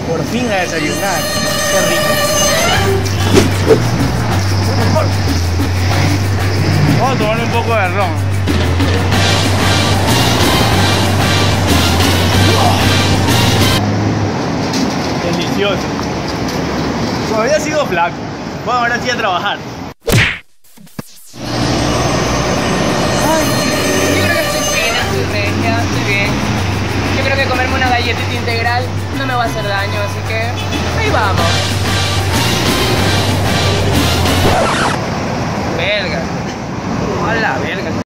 Por fin a desayunar. Qué rico. Vamos a tomar un poco de ron. Delicioso. Todavía sigo flaco. Bueno, ahora sí a trabajar. Yo creo que estoy fina, estoy regia, estoy bien. Yo creo que comerme una galletita integral no me va a hacer daño, así que ahí vamos. Verga. A la verga.